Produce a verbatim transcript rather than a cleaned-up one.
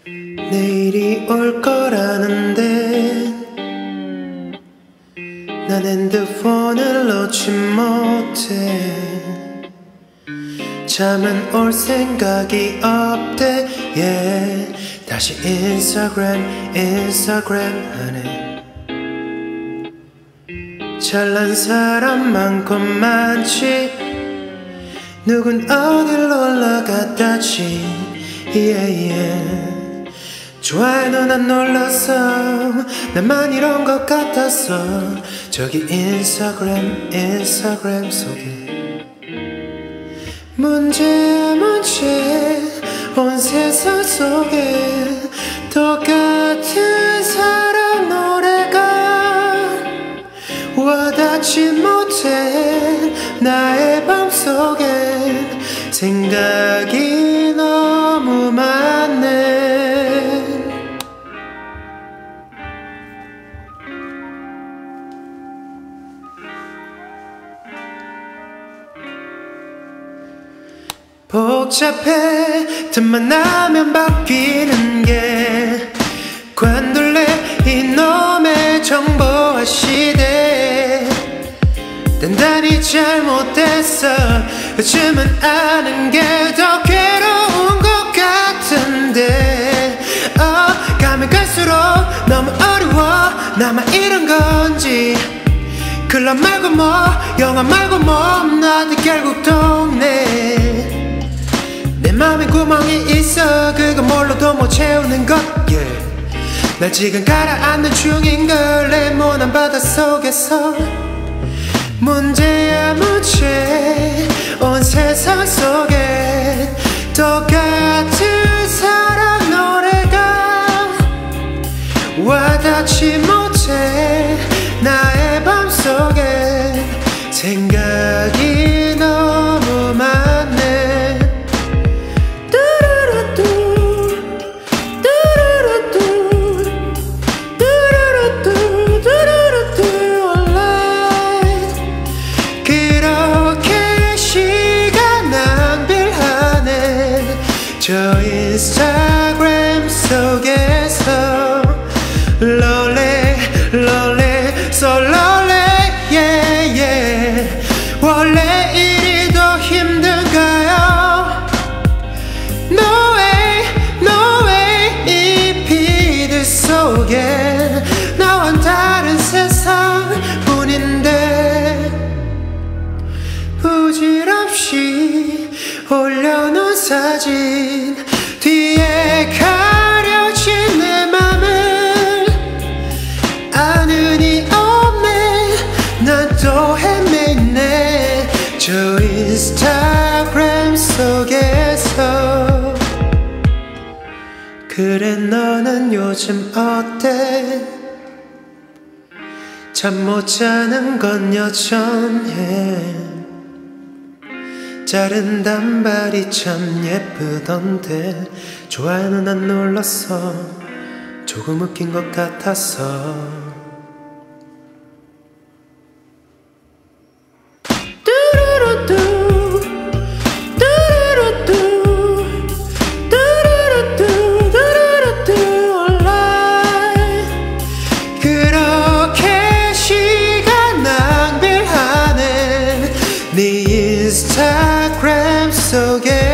내일이 올 거라는데 난 핸드폰을 놓지 못해. 잠은 올 생각이 없대. yeah. 다시 인스타그램 인스타그램 하네. 잘난 사람 많고 많지. 누군 어딜 놀러 갔다지. yeah, yeah. 좋아해도 난 놀랐어. 나만 이런 것 같았어. 저기 인스타그램 인스타그램 속에 문제야 문제. 온 세상 속에 똑같은 사랑 노래가 와닿지 못해. 나의 맘속엔 생각이 너무 많네. 복잡해. 틈만 나면 바뀌는 게 관둘래 이놈의 정보화 시대. 단단히 잘못됐어. 요즘은 아는 게 더 괴로운 것 같은데. 어, 가면 갈수록 너무 어려워. 나만 이런 건지. 클럽 말고 뭐 영화 말고 뭐 나도 결국 동네. 내 맘에 구멍이 있어. 그거 뭘로도 못 채우는 것. yeah. 난 지금 가라앉는 중인걸. 레몬한 바다 속에서 문제야 문제. 온 세상 속에 똑같은 사랑 노래가 와닿지 못해. 나의 맘속에 생각이 너무 많네. 뚜루루뚜 뚜루루뚜 뚜루루뚜 뚜루루뚜 online. 그렇게 시간 낭비를 하네. 저 인스타그램 속에서 lonely lonely so lonely yeah yeah. 원래 이리 더 힘든가요? No way no way. 이 피드 속에 나와는 다른 세상뿐인데 부질없이 올려놓은 사진 뒤에 가려진 내 맘을 아는 이 없네. 난 또 헤매네. 저 인스타그램 속에서. 그래 너는 요즘 어때? 잠 못 자는 건 여전해. 자른 단발이 참 예쁘던데. 좋아요는 난 눌렀어. 조금 웃긴 것 같았어. 네 인스타그램 속에